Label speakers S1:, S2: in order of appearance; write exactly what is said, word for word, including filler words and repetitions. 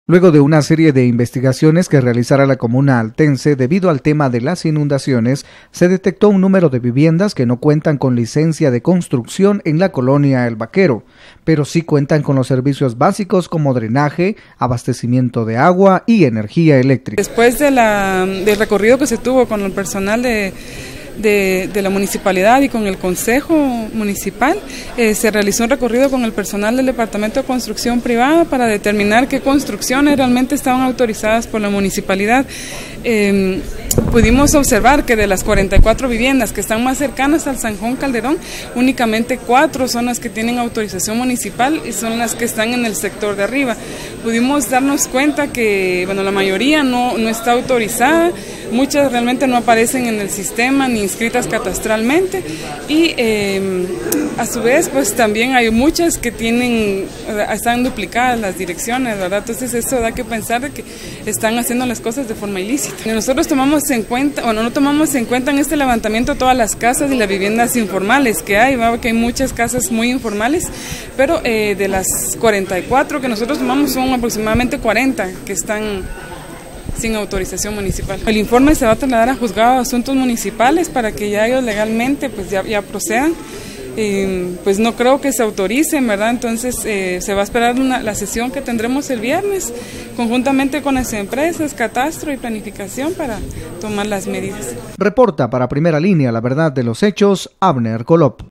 S1: Luego de una serie de investigaciones que realizara la comuna altense debido al tema de las inundaciones, se detectó un número de viviendas que no cuentan con licencia de construcción en la colonia El Vaquero, pero sí cuentan con los servicios básicos como drenaje, abastecimiento de agua y energía eléctrica.
S2: Después de la, del recorrido que se tuvo con el personal de De, de la municipalidad y con el consejo municipal, eh, se realizó un recorrido con el personal del departamento de construcción privada para determinar qué construcciones realmente estaban autorizadas por la municipalidad. Eh, pudimos observar que de las cuarenta y cuatro viviendas que están más cercanas al Zanjón Calderón, únicamente cuatro son las que tienen autorización municipal y son las que están en el sector de arriba. Pudimos darnos cuenta que, bueno, la mayoría no, no está autorizada, muchas realmente no aparecen en el sistema ni inscritas catastralmente y eh, a su vez pues también hay muchas que tienen, están duplicadas las direcciones, ¿verdad? Entonces eso da que pensar de que están haciendo las cosas de forma ilícita. Nosotros tomamos en cuenta, o no, no tomamos en cuenta en este levantamiento todas las casas y las viviendas informales que hay, ¿verdad? Que hay muchas casas muy informales, pero eh, de las cuarenta y cuatro que nosotros tomamos son aproximadamente cuarenta que están sin autorización municipal. El informe se va a trasladar a juzgado de asuntos municipales para que ya ellos legalmente pues ya, ya procedan. Eh, pues no creo que se autoricen, ¿verdad? Entonces eh, se va a esperar una, la sesión que tendremos el viernes conjuntamente con las empresas, catastro y planificación para tomar las medidas.
S1: Reporta para Primera Línea La Verdad de los Hechos, Abner Colop.